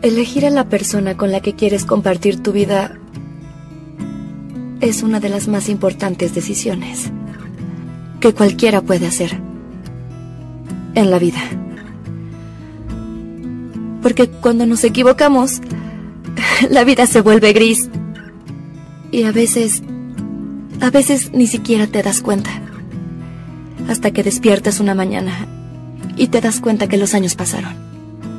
Elegir a la persona con la que quieres compartir tu vida es una de las más importantes decisiones que cualquiera puede hacer en la vida. Porque cuando nos equivocamos, la vida se vuelve gris y a veces ni siquiera te das cuenta. Hasta que despiertas una mañana y te das cuenta que los años pasaron.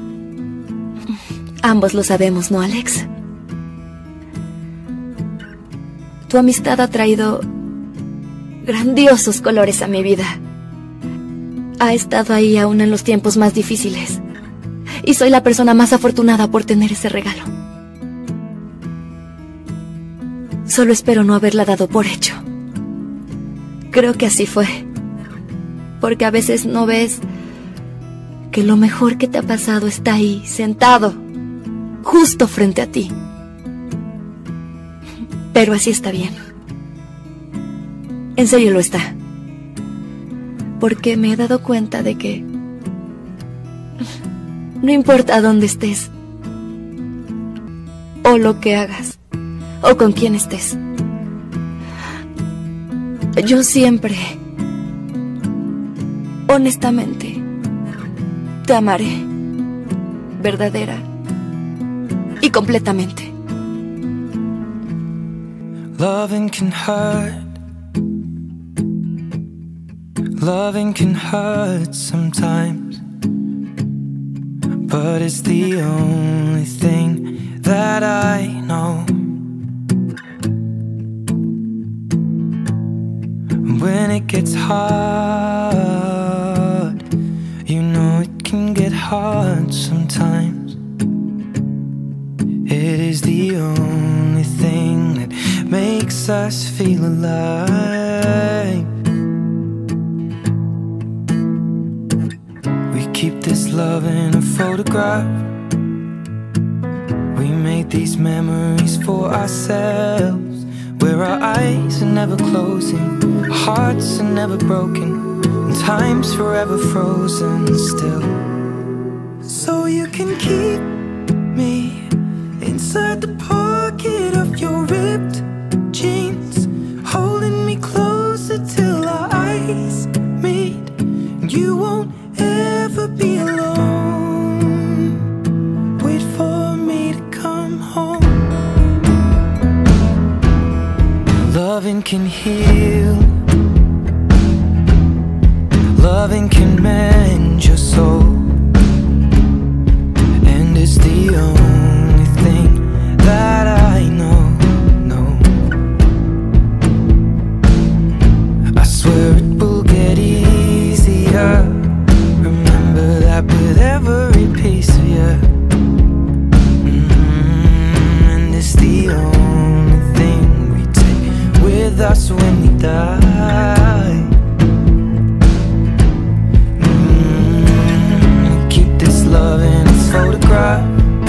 Ambos lo sabemos, ¿no, Alex? Tu amistad ha traído grandiosos colores a mi vida. Ha estado ahí aún en los tiempos más difíciles. Y soy la persona más afortunada por tener ese regalo. Solo espero no haberla dado por hecho. Creo que así fue. Porque a veces no ves que lo mejor que te ha pasado está ahí, sentado, justo frente a ti. Pero así está bien. En serio lo está. Porque me he dado cuenta de que no importa dónde estés, o lo que hagas, o con quién estés, yo siempre, honestamente, te amaré, verdadera y completamente. Loving can hurt. Loving can hurt sometimes, but it's the only thing that I know. When it gets hard, you know it can get hard sometimes. It is the only thing that makes us feel alive. We keep this love in a photograph. We made these memories for ourselves, where our eyes are never closing, our hearts are never broken, and time's forever frozen still. So you can keep me inside the pocket of your ripped jeans, holding me closer till our eyes meet. You won't ever be alone. Wait for me to come home. Loving can heal. Loving can mend your soul. And it's the only thing that I know. I swear it will get easier. Remember that with every piece of you. And it's the only thing we take with us when we die. Keep this love in a photograph.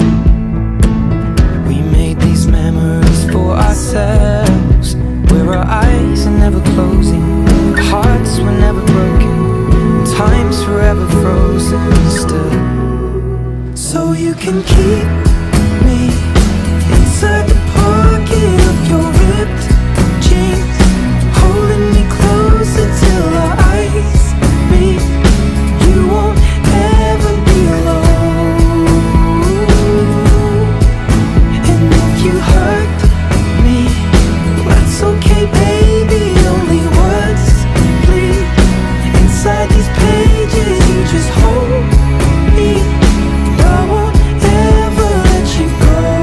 We made these memories for ourselves, where our eyes are never closing, our hearts were never broken, time's forever frozen still. So you can keep me inside the pocket of your ripped jeans, holding me closer till our eyes meet. You won't ever be alone. And if you hurt me, that's okay, baby. Only words bleed inside these pages. You just hold me. I won't ever let you go.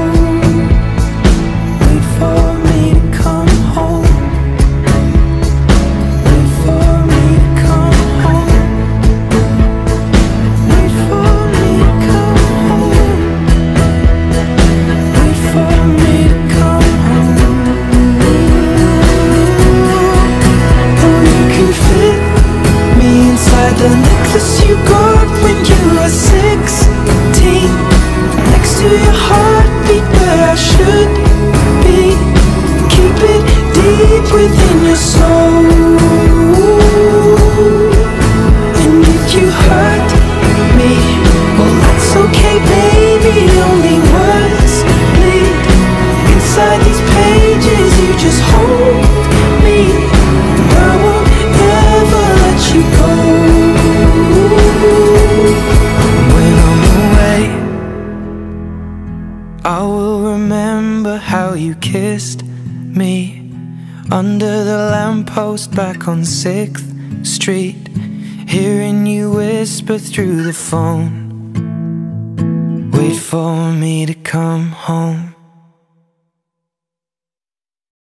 will remember how you kissed me under the lamppost back on 6th Street, hearing you whisper through the phone, wait for me to come home.